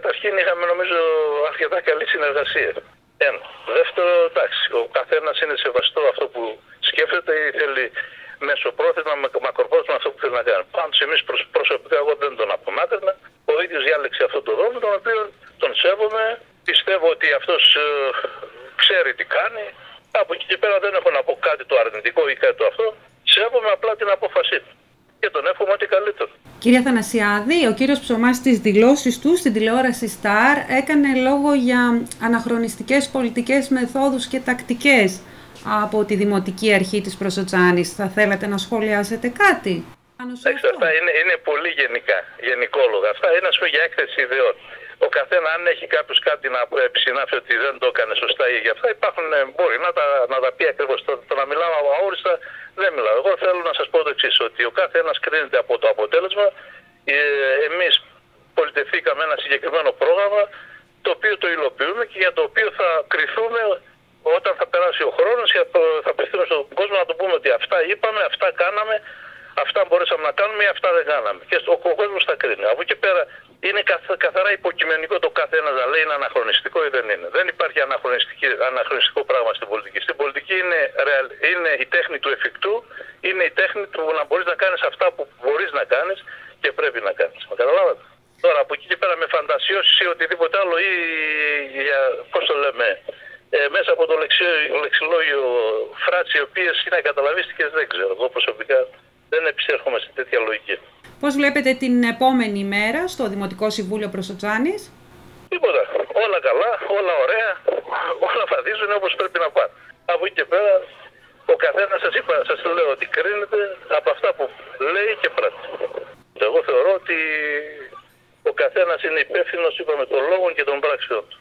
Καταρχήν είχαμε νομίζω αρκετά καλή συνεργασία. Ένα. Δεύτερο, εντάξει, ο καθένας είναι σεβαστό αυτό που σκέφτεται ή θέλει μεσοπρόθεσμα, μακροπρόθεσμα αυτό που θέλει να κάνει. Πάντως εμείς προσωπικά εγώ δεν τον απομάκρυνα. Ο ίδιος διάλεξε αυτό το δρόμο, τον οποίο τον σέβομαι. Πιστεύω ότι αυτός ξέρει τι κάνει. Από εκεί και πέρα δεν έχω να πω κάτι το αρνητικό ή κάτι το αυτό. Σέβομαι απλά την απόφασή του. Και τον εύχομαι ότι καλύτερο. Κύριε Αθανασιάδη, ο κύριος Ψωμάς στις δηλώσεις του στην τηλεόραση Σταρ έκανε λόγο για αναχρονιστικές πολιτικές μεθόδους και τακτικές από τη Δημοτική Αρχή της Προσοτσάνης. Θα θέλατε να σχολιάσετε κάτι? Αυτά είναι πολύ γενικόλογα. Αυτά είναι ας πούμε για έκθεση ιδεών. Ο καθένα, αν έχει κάποιος κάτι να επισυνάψει ότι δεν το έκανε σωστά ή για αυτά, μπορεί να τα πει ακριβώς. Το να μιλάω αόριστα δεν μιλάω. Εγώ θέλω να σας πω το εξής, ότι ο κάθε ένας κρίνεται από το αποτέλεσμα. Εμείς πολιτευθήκαμε ένα συγκεκριμένο πρόγραμμα, το οποίο το υλοποιούμε και για το οποίο θα κριθούμε όταν θα περάσει ο χρόνος και θα απευθύνουμε στον κόσμο να του πούμε ότι αυτά είπαμε, αυτά κάναμε, αυτά μπορέσαμε να κάνουμε ή αυτά δεν κάναμε. Και ο κόσμος θα κρίνει. Από εκεί πέρα είναι καθαρά υποκειμενικό το κάθε ένας να λέει είναι αναχρονιστικό ή δεν είναι. Δεν υπάρχει αναχρονιστικό πράγμα στην πολιτική. Στην πολιτική είναι η τέχνη του εφικτού, είναι η τέχνη του να μπορείς να κάνεις αυτά που μπορείς να κάνεις και πρέπει να κάνεις. Μα καταλάβατε? Τώρα από εκεί και πέρα με φαντασιώσεις ή οτιδήποτε άλλο ή πώς το λέμε, μέσα από το λεξιλόγιο φράσεις οι οποίες είναι ακαταλαβίστικες δεν ξέρω. Εγώ προσωπικά δεν επισέρχομαι σε τέτοια λογική. Πώς βλέπετε την επόμενη μέρα στο Δημοτικό Συμβούλιο Προσοτσάνης? Τίποτα. Όλα καλά, όλα ωραία, όλα βαδίζουν όπως πρέπει να πάνε. Από εκεί και πέρα ο καθένας σας το λέω ότι κρίνεται από αυτά που λέει και πράττει. Εγώ θεωρώ ότι ο καθένας είναι υπεύθυνος, είπαμε, των λόγων και των πράξεων του.